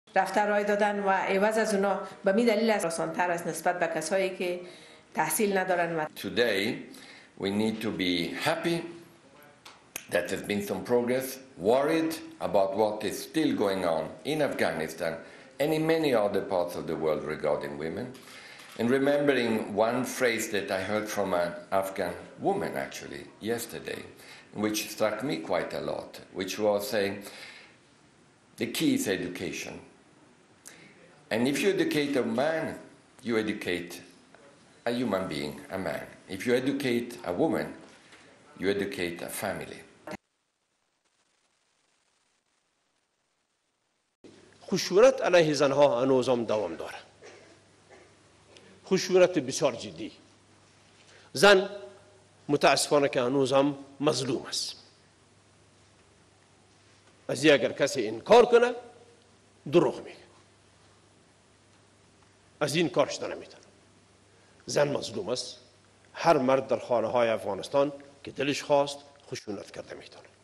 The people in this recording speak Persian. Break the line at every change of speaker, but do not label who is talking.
رفته رای دادن و عوض از اونا به می دلیل آسان‌تر است نسبت به کسایی که تحصیل ندارن. و
Today we need to be happy that there's been some progress, worried about what is still going on in Afghanistan and in many other parts of the world regarding women, and remembering one phrase that I heard from an Afghan woman actually yesterday, which struck me quite a lot, which was saying the key is education. And if you educate a man, you educate a human being, a man. If you educate a woman, you educate a family.
خشونت علیه زنها هنوزم دوام داره. خشونت بسیار جدی. زن متاسفانه که هنوزم مظلوم است. از اگر کسی انکار کنه دروغ میگه. از این کارش نمیتونه. زن مظلوم است. هر مرد در خانه های افغانستان که دلش خواست خشونت کرده میتونه.